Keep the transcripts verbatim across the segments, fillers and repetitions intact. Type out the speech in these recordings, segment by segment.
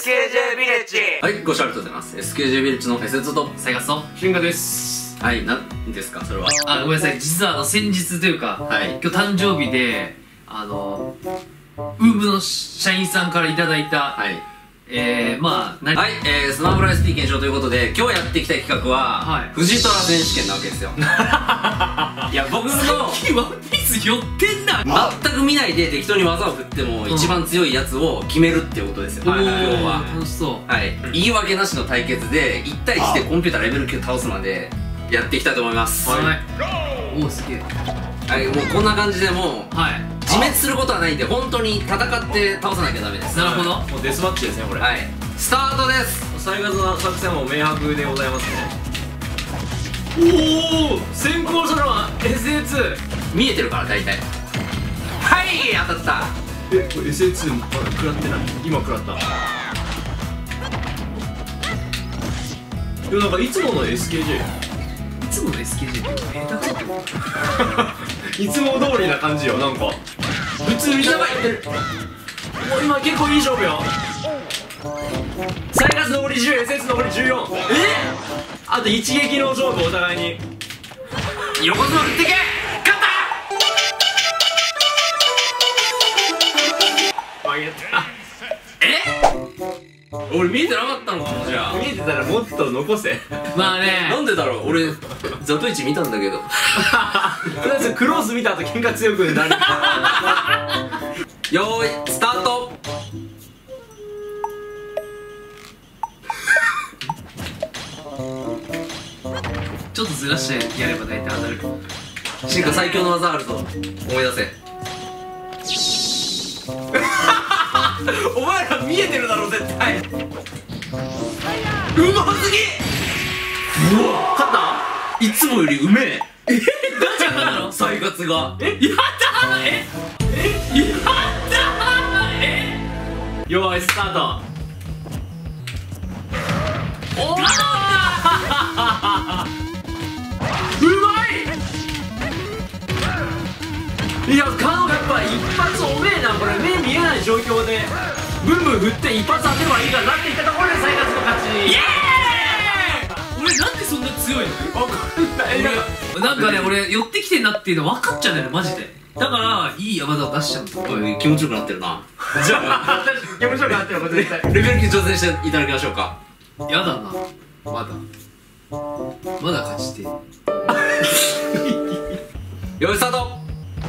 ケージェー ビレッジ。 はい、ご視聴ありがとうございます。 エスケージェー ビレッジのエスエツとサイガスとシンガです。 はい、なんですかそれは。 あ、ごめんなさい、実はあの先日というか、 はい、 今日誕生日であのウームの社員さんからいただいた、はい、えー、まあ何はい、えー、スマブラ エスピー 検証ということで今日やっていきたい企画は、はい、藤虎選手権なわけですよ。いや、僕の最近ワンピース寄ってんな。 全く見ないで適当に技を振っても一番強いやつを決めるっていうことですよ。今日は楽しそう。 はい、言い訳なしの対決でいち対いちでコンピューターレベルきゅう倒すまでやっていきたいと思います。 はい、おお、すげえ。 はい、もうこんな感じでもう、はい、自滅することはないんで本当に戦って倒さなきゃダメです。 なるほど。 もうデスマッチですねこれ。 はい、スタートです。 サイガズの作戦も明白でございますね。おお、先行したのは エスエーツー。 見えてるから大体。はい、当たった。 え、これ エスエーツー まだ食らってない。今食らった。でもなんかいつもの エスケージェー、 いつもの エスケージェー って下手くそってこといつも通りな感じよ。なんか普通にやばいってる。もう今結構いい勝負よ。サイガス残りじゅう、 エスエーツー 残りじゅうよん。え、あと一撃の勝負。お互いに横綱振ってけ。勝った。 負けた。 え、俺見えてなかったのかも。じゃあ見えてたらもっと残せ。 まあね、 なんでだろう。俺ザトイチ見たんだけど。 とりあえずクロース見た後喧嘩強くなる。 よーいスタート。 ちょっとずらしてやれば大体当たる。 進化最強の技あるぞ、思い出せ。お前ら見えてるだろ絶対。うますぎ。うわ、勝った。いつもよりうめえ。 え、どっちが勝ったの？ 再活が。 え、やったー。ええ、やったー。え、 よーいスタート。 おお、 うまい。いや、カノやっぱ一発おめえな。これ目見えない状況でブンブン振って一発当てればいいからなっていったところでサイガスの勝ち。 イエーイ。俺なんでそんな強いの？ わかんない。 なんかね、俺寄ってきてんなっていうの分かっちゃうんだよね、マジで。だからいい技を出しちゃうんだ。 おい、気持ちよくなってるな。 じゃあ私気持ちよくなってること絶対。 レベルきゅう挑戦していただきましょうか。 やだな、まだまだ勝ちて。 よいスタート。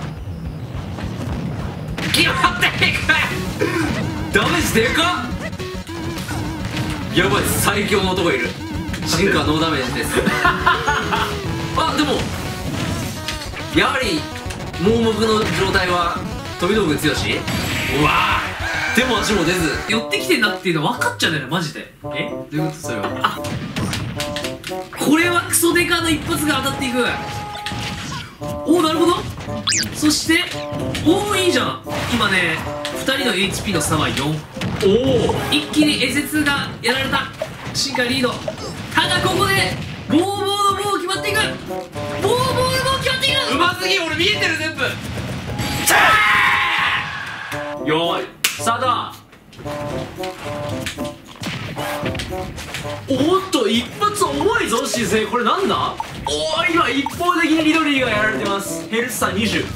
決まっていく。ダメージでかっ。やばい、最強の男いる。進化ノーダメージです。あ、でもやはり盲目の状態は飛び道具強し。うわー、でも足も出ず寄ってきてんなっていうの分かっちゃうんだよね、マジで。え、どういうこと？それはこれはクソデカの一発が当たっていく。おお、なるほど。そしておお、いいじゃん。今ね、ふたりの エイチピー の差はよん。おお、一気に エスエツー がやられた。進化リード。ただここでボーボーの棒決まっていく。ボーボーの棒決まっていく。 うますぎ。俺見えてる全部。 よーいスタート。おっと、一発重いぞ姿勢。これなんだ。おお、今一方的にリドリーがやられてます。ヘルス差にじゅう。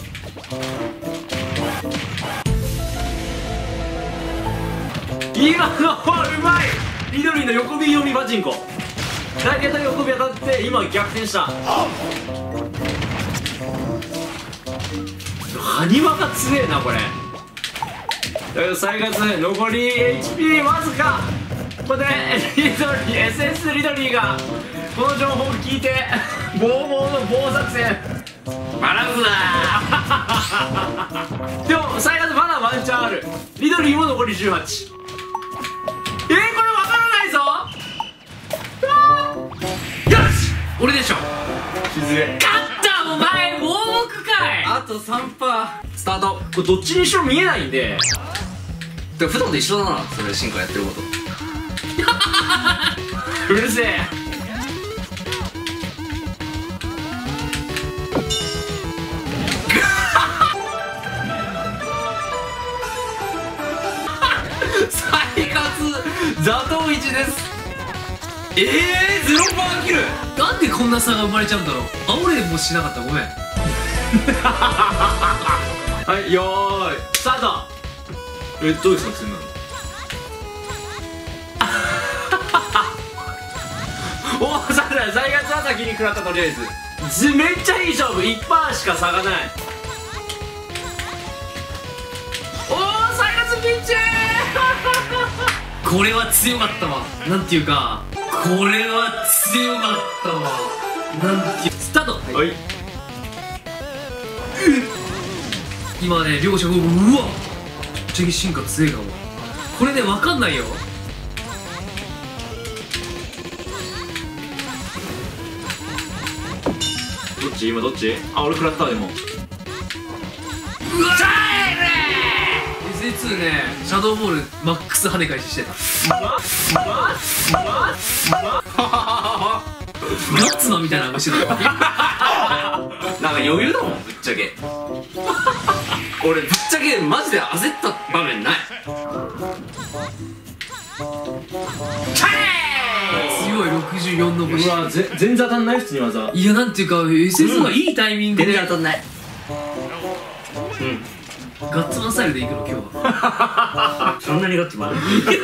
今のはうまい。リドリーの横ビ読みパチンコ。大体横ビ当たって今逆転した。ハニマが強えなこれ。だけどサイガス残り エイチピー わずか。ここでリドリー エスエス リドリーがこの情報を聞いてボーボーの棒作戦バランスだ。 でもサイガスまだワンチャンある。リドリーも残りじゅうはち。えー、これ分からないぞ。 よし、俺でしょ。 沈め。 勝った。お前盲目かい。 あと さんパーセント。スタート。 これどっちにしろ見えないんで。 でも普段と一緒だな、それ。進化やってること。 うるせえ。 再活ザトウイチです。ええー、ゼロパーキル。 なんでこんな差が生まれちゃうんだろう。あ、俺もしなかった、ごめん。 はいよーいスタート。 え、どういう作戦なの？ おお、さだ、財閥は先に食らった。とりあえずずめっちゃいい勝負。 いちパーセント しか差がない。おお、財閥ピンチこれは強かったわ。なんていうか、これは強かったわ。なんていう、スタート。 はい、 今ね、両者うわっ、ぶっちゃけ進化強いかも。これね、わかんないよ。 どっち今どっち。あ、俺食らった。でもうわっ、 エスエーツー ね、シャドーボールマックス跳ね返ししてた。ガッツマンみたいなのしてた。 なんか余裕だもん、ぶっちゃけ。俺ぶっちゃけマジで焦った場面ない。 強いろくじゅうよんの星。 うわ、ぜ全然当たんない。普通に技。 いや、なんていうか エスエス がいいタイミングで、 全然当たんない。 ガッツマンスタイルでいくの今日は。 そんなにガッツマン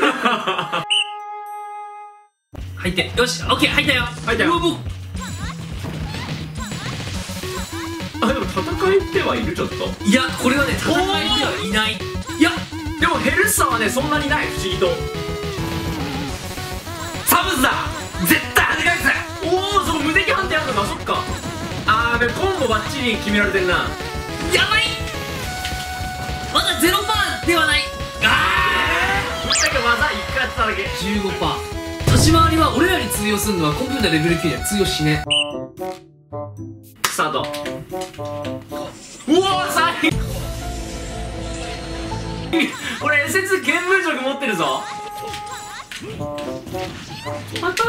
入って、よし、オッケー、入ったよ。 入ったよ。 うわ、もうあ、でも戦い手はいる。ちょっと。 いや、これはね、戦いではいない。いや、 でもヘルス差はねそんなにない。不思議と。 サブズだ、絶対跳ね返す。 おお、そう無敵判定あるのか。そっか。あー、でもコンボバッチリ決められてるな。 やばい、まだゼロパーではない。あぶっちゃけ技いっかいやっただけ。 ー じゅうごパー。差し回りは俺らに通用するのはコンピューターレベルきゅうには通用しねえ。 スタート。うわー、さいこれ エスエス 見聞色持ってるぞ。当たった。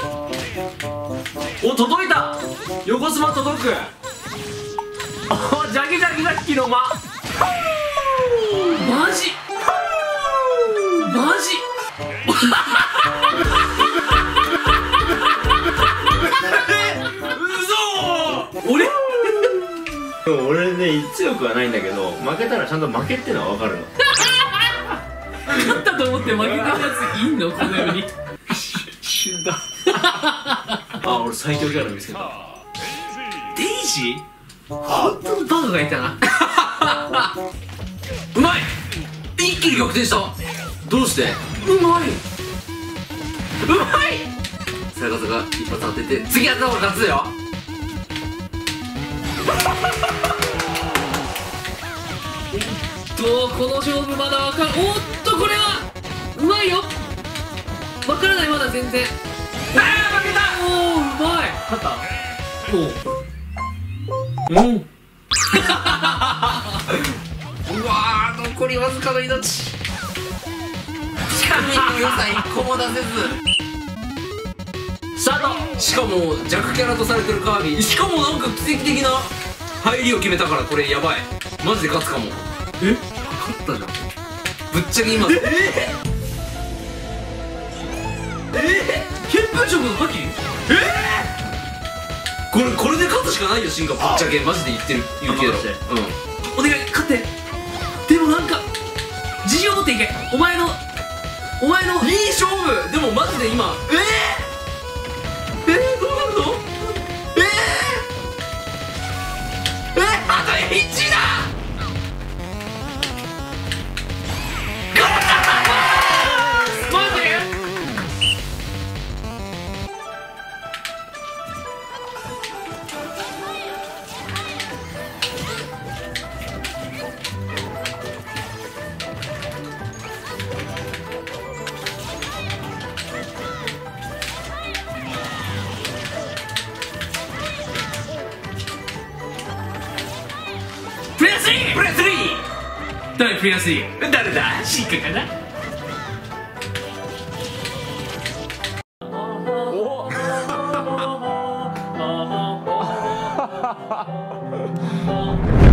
お、届いた。横スマ届く。お、ジャキジャキジャキの間。 マジマジ俺でも俺ね強くはないんだけど、負けたらちゃんと負けってのは分かるの。 勝ったと思って負けてるやついんのこの世に。 死んだ。あ、俺最強キャラ見つけた。 デイジー、本当のバカがいたな。 うまい、一気に逆転した。どうして？ うまい、 うまい。 サヤカザが一発当てて次やった方が勝つよ。 とこの勝負まだわかる。おっと、これはうまいよ。わからない、まだ全然。 あー、負けた。 おお、うまい。 勝った。 おお、 うん。 うわー、残りわずかの命。チャミの良さ一個も出せず。 スタート。 しかも弱キャラとされてるカービィ、しかもなんか奇跡的な入りを決めたから、これやばい。マジで勝つかも。 え、勝ったじゃん。 ぶっちゃけ今ええ見聞色の覇気。 これこれで勝つしかないよ、進化。ぶっちゃけマジで言ってる、言うけど。 マジでうん、 お願い、勝って。でもなんか自信を持っていけ。お前のお前のいい勝負。でもマジで今、えー、えー、どうなるの。えー、えー、あといちだ。 マジ。 プレイヤースリー。 プレスリー。 誰プレイヤースリー。 誰だ。 進化かな。 お